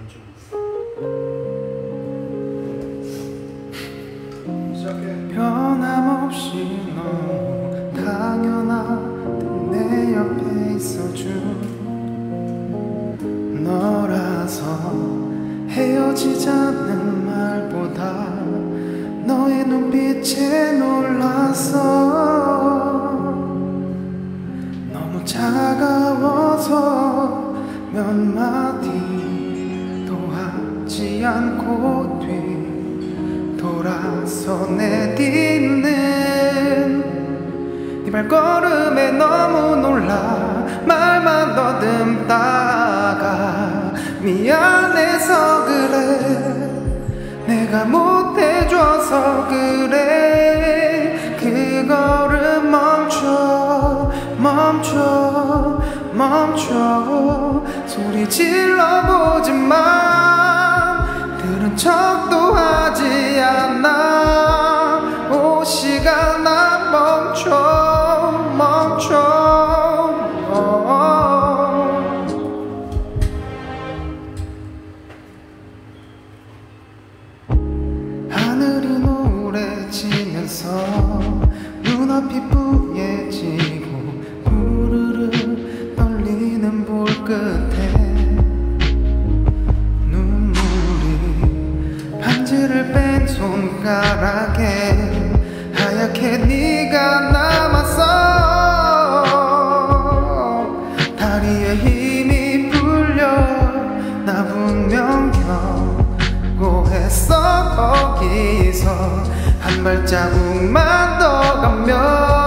변함없이 너무 당연하듯 내 옆에 있어준 너라서 헤어지자는 말보다 너의 눈빛에 놀랐어. 너무 차가워서 몇 마디도 하지 않고 뒤돌아서 내딛는 네 발걸음에 너무 놀라 말만 더듬다가 미안해서 그래, 내가 못해줘서 그래. 그 걸음 멈춰 소리 질러보지만 들은 척도 하지 않아. 오 시간아 멈춰 하늘이 노래지면서 눈앞이 뿌얘지고 부르르 떨리는 볼끝에 눈물이 반지를 뺀 손가락에 하얗게 네가 남았어. 다리에 힘이 풀려 나 분명 경고했어. 거기서 한 발자국만 더 가면